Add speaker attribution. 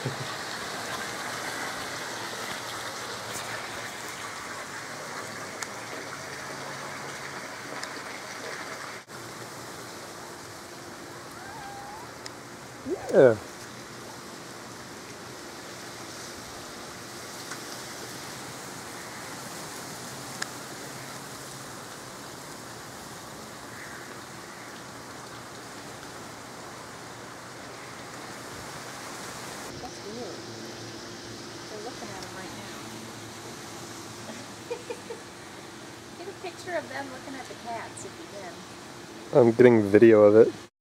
Speaker 1: Yeah.
Speaker 2: That's weird. They're looking at him right now. Get a picture of them looking at the cats if you can.
Speaker 1: I'm getting video of it.